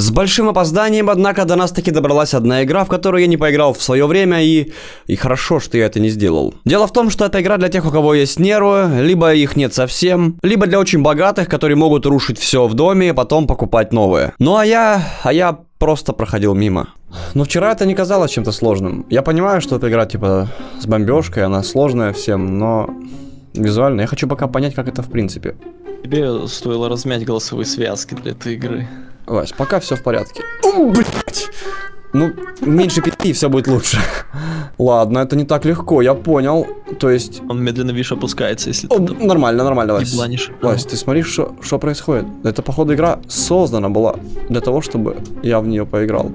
С большим опозданием, однако, до нас таки добралась одна игра, в которую я не поиграл в свое время, и хорошо, что я это не сделал. Дело в том, что эта игра для тех, у кого есть нервы, либо их нет совсем, либо для очень богатых, которые могут рушить все в доме и потом покупать новое. Ну а я просто проходил мимо. Но вчера это не казалось чем-то сложным. Я понимаю, что эта игра типа с бомбежкой, она сложная всем, но визуально я хочу пока понять, как это в принципе. Тебе стоило размять голосовые связки для этой игры. Вась, пока все в порядке. Блять! Ну, меньше 5 и все будет лучше. Ладно, это не так легко, я понял. То есть... Он медленно, видишь, опускается, если ты... Нормально, Вась. Бланишь. Вась, ты смотри, что происходит. Это, походу, игра создана была для того, чтобы я в нее поиграл.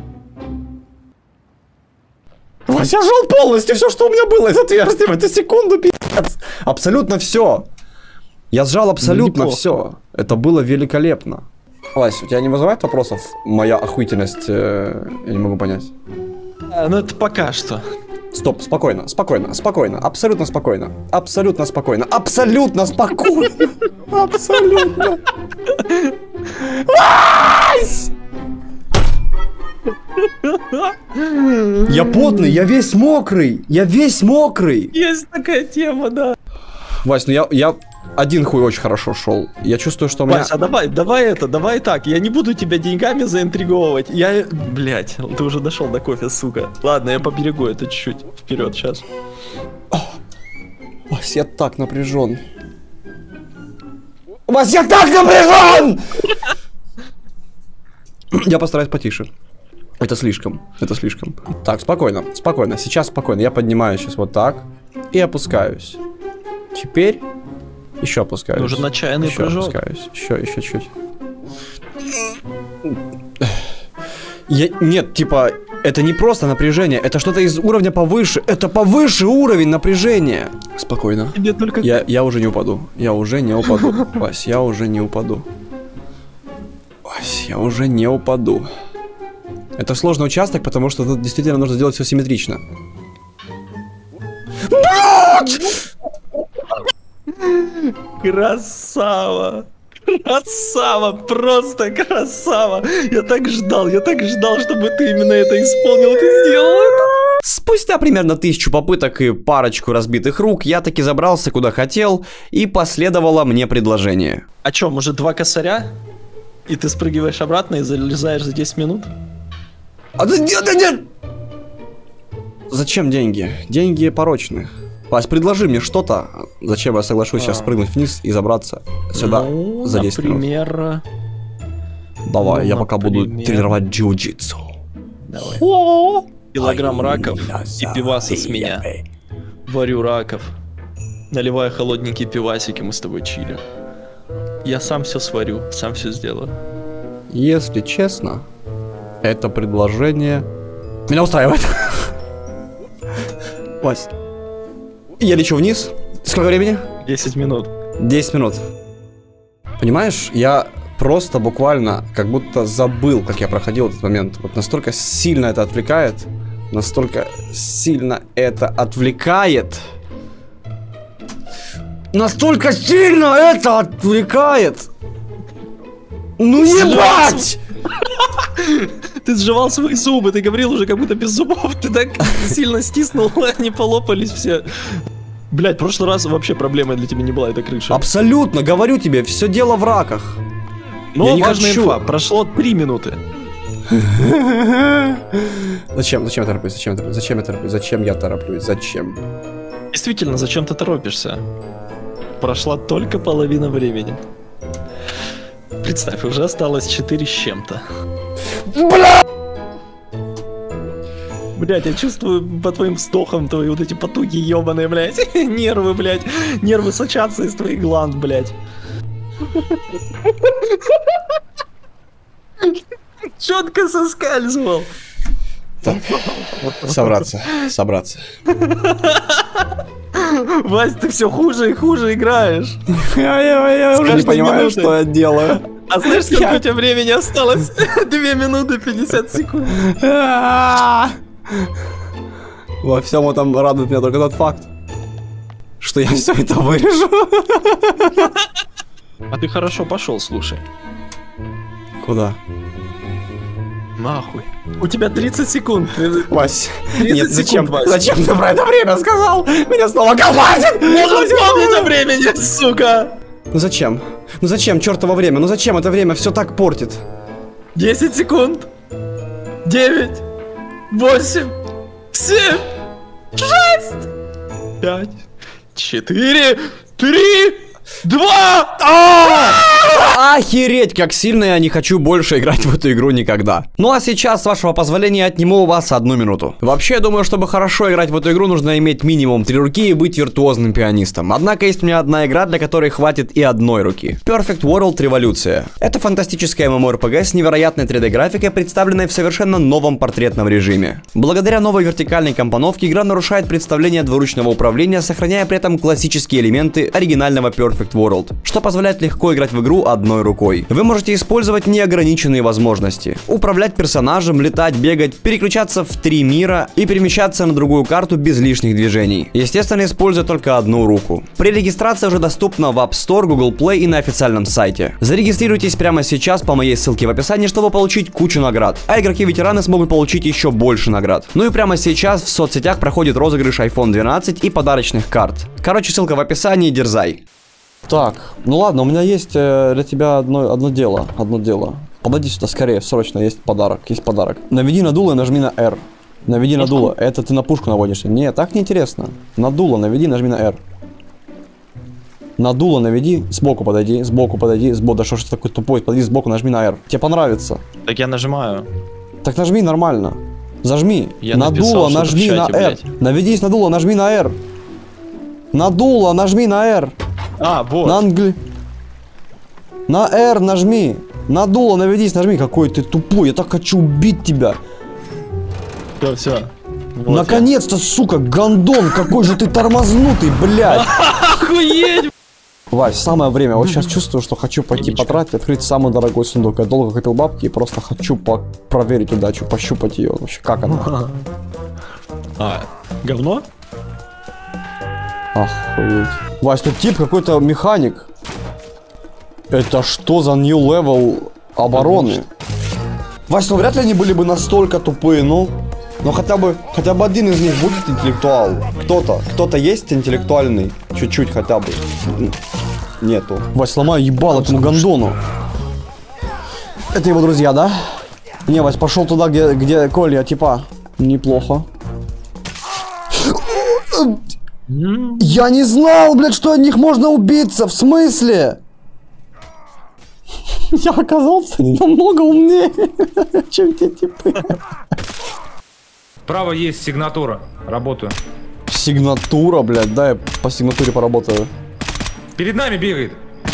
Вась, я жил полностью все, что у меня было из отверстия в эту секунду, пи***ц. Абсолютно все. Я сжал абсолютно все. Это было великолепно. Вась, у тебя не вызывает вопросов моя охуительность? Я не могу понять. Ну это пока что. Стоп, спокойно, абсолютно спокойно. Абсолютно спокойно. Абсолютно. Вась! Я потный, я весь мокрый. Есть такая тема, да. Вась, ну я один хуй очень хорошо шел. Я чувствую, что у меня... Вась, а давай так. Я не буду тебя деньгами заинтриговывать. Блять, ты уже дошел до кофе, сука. Ладно, я поберегу это чуть-чуть вперед сейчас. Вась, я так напряжен. Я постараюсь потише. Это слишком. Так, спокойно. Сейчас спокойно. Я поднимаюсь сейчас вот так и опускаюсь. Теперь еще опускаюсь. Уже начальный прыжок. Опускаюсь. Еще чуть. Нет, типа, это не просто напряжение, это что-то из уровня повыше. Это повыше уровень напряжения. Спокойно. Тебе только... Я уже не упаду. Вась, я уже не упаду. Это сложный участок, потому что тут действительно нужно сделать все симметрично. Красава, просто красава. Я так ждал, чтобы ты именно это исполнил, ты сделал это. Спустя примерно 1000 попыток и парочку разбитых рук, я таки забрался куда хотел, и последовало мне предложение. А чё, может 2 косаря? И ты спрыгиваешь обратно и залезаешь за 10 минут? Нет! Зачем деньги? Деньги порочны. Вась, предложи мне что-то, зачем я соглашусь сейчас спрыгнуть вниз и забраться сюда за 10 минут. Давай, я пока буду тренировать джиу-джитсу. Давай. Килограмм раков и пиваса с меня. Варю раков. Наливаю холодненькие пивасики, мы с тобой чилим. Я сам все сварю, сам все сделаю. Если честно, это предложение меня устраивает. Вась, я лечу вниз. Сколько времени? 10 минут. 10 минут. Понимаешь, я просто буквально как будто забыл, как я проходил этот момент. Вот настолько сильно это отвлекает. Ну ебать! Ты сживал свои зубы, ты говорил уже как будто без зубов. Ты так сильно стиснул, они полопались все. Блять, в прошлый раз вообще проблемой для тебя не была эта крыша. Абсолютно, говорю тебе, все дело в раках. Но важная инфа, прошло 3 минуты. Зачем я тороплюсь? Зачем? Действительно, зачем ты торопишься? Прошла только половина времени. Представь, уже осталось 4 с чем-то. Блять, я чувствую по твоим вздохам твои вот эти потуги ебаные, блять. Нервы, блять. Нервы сочатся из твоих гланд, блять. Четко соскальзывал. Так, собраться. Вась, ты все хуже и хуже играешь. Я уже не понимаю, что я делаю. А знаешь, сколько у тебя времени осталось? 2 минуты 50 секунд. Во всем этом радует меня только тот факт, что я все это вырежу. А ты хорошо пошел, слушай. Куда? Нахуй. У тебя 30 секунд. Вась, 30 нет, зачем? секунд, Вась. Зачем ты про это время сказал? Меня снова колбасит! Можем вспомнить о времени, сука! Ну зачем? Ну зачем чертово время? Ну зачем это время все так портит? 10 секунд. 9, 8, 7, 6, 5, 4, 3, 2. Охереть, как сильно я не хочу больше играть в эту игру никогда. Ну а сейчас, с вашего позволения, отниму у вас 1 минуту. Вообще, я думаю, чтобы хорошо играть в эту игру, нужно иметь минимум 3 руки и быть виртуозным пианистом. Однако есть у меня одна игра, для которой хватит и 1 руки. Perfect World Революция. Это фантастическая MMORPG с невероятной 3D-графикой, представленной в совершенно новом портретном режиме. Благодаря новой вертикальной компоновке игра нарушает представление двуручного управления, сохраняя при этом классические элементы оригинального Perfect World, что позволяет легко играть в игру одной рукой. Вы можете использовать неограниченные возможности. Управлять персонажем, летать, бегать, переключаться в 3 мира и перемещаться на другую карту без лишних движений. Естественно, используя только 1 руку. Пререгистрация уже доступна в App Store, Google Play и на официальном сайте. Зарегистрируйтесь прямо сейчас по моей ссылке в описании, чтобы получить кучу наград. А игроки-ветераны смогут получить еще больше наград. Ну и прямо сейчас в соцсетях проходит розыгрыш iPhone 12 и подарочных карт. Короче, ссылка в описании, дерзай. Так, ну ладно, у меня есть для тебя одно дело. Подойди сюда скорее, срочно, есть подарок. Наведи на дуло и нажми на R. Наведи на дуло. Это ты на пушку наводишься. Не, так неинтересно. На дуло наведи, нажми на R. На дуло наведи, сбоку подойди, да что ж ты такой тупой, подойди сбоку, нажми на R. Тебе понравится. Так я нажимаю. Так нажми нормально. Зажми. Я на написал, дуло нажми на R. блядь. Наведись на дуло, нажми на R. На дуло нажми на R. А, вот. На R нажми. На дуло наведись, нажми. Какой ты тупой, я так хочу убить тебя. Все. Вот наконец-то, сука, гондон, какой же ты тормознутый, блядь. Охуеть! Вась, самое время. Вот сейчас чувствую, что хочу пойти потратить, открыть самый дорогой сундук. Я долго копил бабки и просто хочу проверить удачу, пощупать ее. Вообще, как она? Говно? Охуеть. Вась, тут тип какой-то механик. Это что за new level обороны? Вась, ну вряд ли они были бы настолько тупые, ну. Но хотя бы один из них будет интеллектуал. Кто-то есть интеллектуальный. Чуть-чуть хотя бы. Нету. Вась, сломаю ебало этому гондону. Это его друзья, да? Не, Вась, пошел туда, где Коля, типа. Неплохо. Я не знал, блядь, что от них можно убиться. В смысле? Я оказался намного умнее, чем те типы. Справа есть сигнатура. Работаю. Сигнатура, блядь, да, я по сигнатуре поработаю. Перед нами бегает.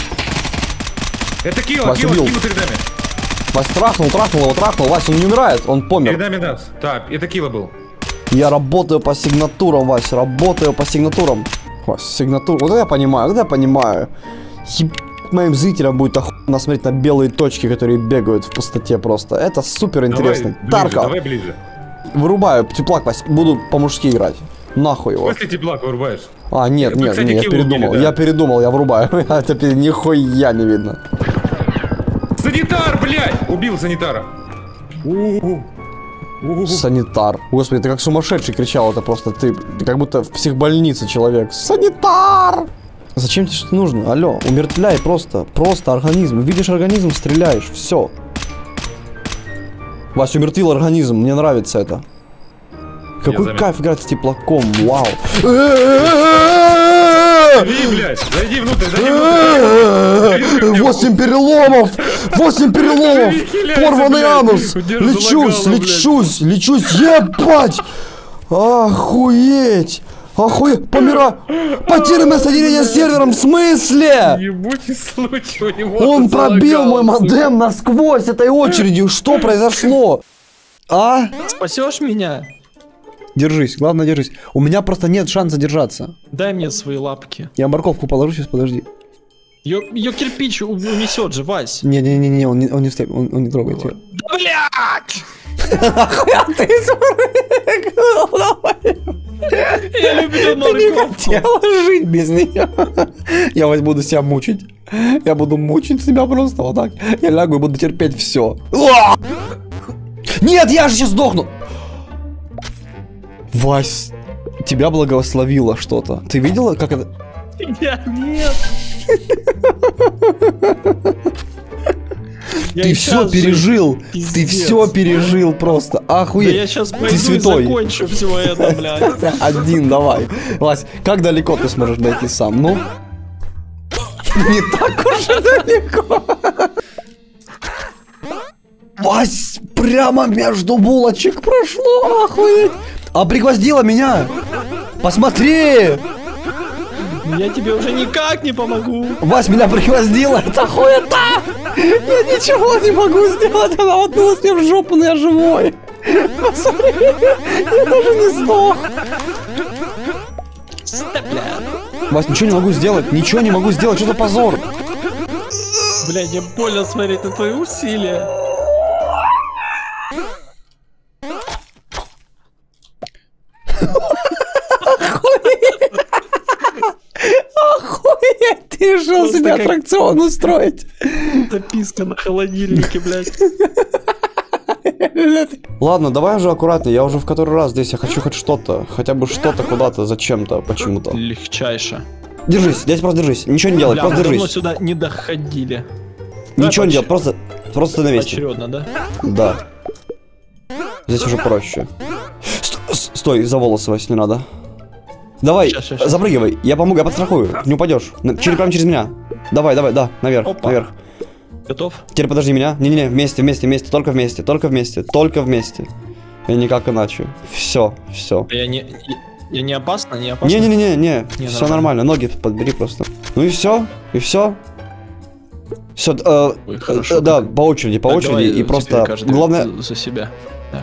Это Килла, Вась, Килла убил. перед нами. Вась трахнул его. Вась, он не умирает, он помер. Перед нами нас. Так, это Килла был. Я работаю по сигнатурам, Вась, Вась, сигнатура. Вот это я понимаю, моим зрителям будет охуенно смотреть на белые точки, которые бегают в пустоте просто. Это супер интересно. Тарко. Давай ближе. Вырубаю теплак, Вась, буду по-мужски играть. Нахуй его. После теплак вырубаешь. А, нет, Вы, кстати, я Киллу передумал. убили, да. Я передумал, я врубаю. Это нихуя не видно. Санитар, блядь! Убил санитара. Санитар. Господи, ты как сумасшедший кричал, это просто ты как будто в психбольнице человек. Санитар! Зачем тебе что нужно? Алло, умертвляй просто организм. Видишь организм, стреляешь, все. Вась умертвил организм, мне нравится это. Какой кайф играть с теплаком, вау. Зайди внутрь. 8 переломов! Порванный анус! Лечусь, ебать! Охуеть! Потерянное соединение с сервером, в смысле? Ебучий случай у него. Он пробил мой модем насквозь этой очередью. Что произошло? А? Спасешь меня? Держись, главное держись. У меня просто нет шанса держаться. Дай мне свои лапки. Я морковку положу, сейчас подожди. Ее кирпич унесет же, Вась. Не, он не встает, он не трогает ее. Да блядь! Я люблю морковку. Ты не хотела жить без нее. Я вас буду себя мучить. Я буду мучить себя просто вот так. Я лягу и буду терпеть все. Нет, я же сейчас сдохну! Вась, тебя благословило что-то. Ты видела, как это... Я нет. Ты все пережил! Ты все пережил просто! Охуеть! Да я сейчас ты пойду святой! и закончу все это, блядь. Один, давай. Вась, как далеко ты сможешь дойти сам? Ну? Не так уж и далеко. Вась, прямо между булочек прошло, охуеть. А пригвоздила меня. Посмотри. Я тебе уже никак не помогу. Вась, меня пригвоздила, это хуета. Я ничего не могу сделать, она воткнулась мне в жопу, но я живой. Посмотри, я даже не сдох. Вась, ничего не могу сделать, ничего не могу сделать, что за позор? Блядь, мне больно смотреть на твои усилия. Охуеть, ты решил Просто себе как- аттракцион устроить. Записка на холодильнике, блядь. Ладно, давай уже аккуратно, я уже в который раз здесь, я хочу хоть что-то, хотя бы что-то куда-то, зачем-то, почему-то. Легчайше. Держись, здесь просто держись, ничего не делай, Бля, просто мы давно держись. сюда не доходили. Ничего не Давай делай, просто на месте. Поочередно, да? Да. Здесь уже проще. Стой, за волосы, Вась, не надо. Давай, Щас. запрыгивай, я помогу, я подстрахую, не упадешь. Прямо через меня. Давай, да, наверх, Опа. наверх. Готов? Теперь подожди меня. Не-не-не, вместе, только вместе. И никак иначе. Все. Я не опасно, не опасно? Не, Не, все нормально, ноги подбери просто. Ну и все. Все, Ой, хорошо. да, по очереди, Так, давай, и теперь просто, каждый главное... за себя. Да.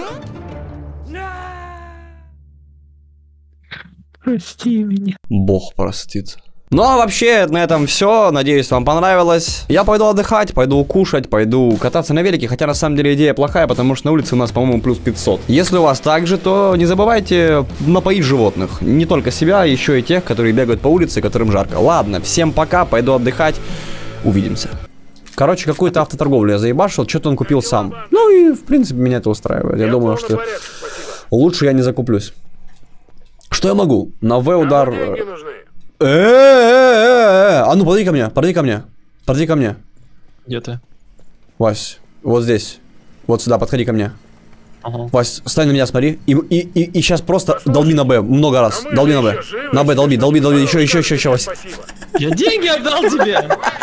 Прости меня. Бог простит. Ну а вообще, на этом все. Надеюсь, вам понравилось. Я пойду отдыхать, пойду кушать, пойду кататься на велике. Хотя на самом деле идея плохая, потому что на улице у нас, по-моему, плюс 500. Если у вас так же, то не забывайте напоить животных. Не только себя, еще и тех, которые бегают по улице, которым жарко. Ладно, всем пока, пойду отдыхать. Увидимся. Короче, какую-то автоторговлю я заебашил, что-то он купил сам. Ну и, в принципе, меня это устраивает. Я думаю, что лучше я не закуплюсь. Что я могу? На В удар... А ну подойди ко мне. Где ты? Вась, вот здесь. Вот сюда, подходи ко мне. Ага. Вась, стань на меня, смотри. И сейчас просто долби на Б. Много раз. Долби на Б. На Б, долби. Еще, Вась. Я деньги отдал тебе!